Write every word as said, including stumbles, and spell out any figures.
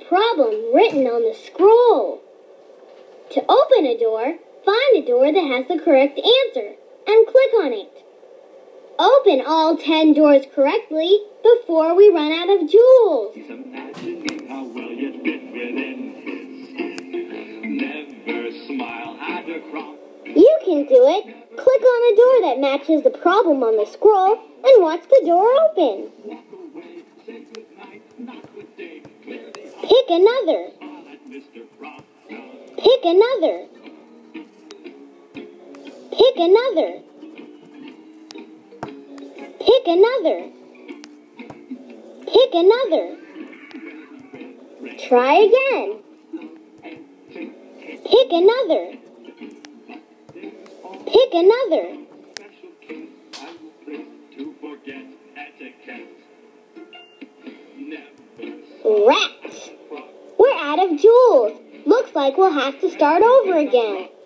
problem written on the scroll. To open a door, find a door that has the correct answer and click on it. Open all ten doors correctly before we run out of jewels. Imagine how well you fit within. Never smile at a crowd. You can do it. Click on a door that matches the problem on the scroll and watch the door open. Pick another. Pick another. Pick another. Pick another. Pick another. Try again. Pick another. Pick another. Rats! We're out of jewels. Looks like we'll have to start over again.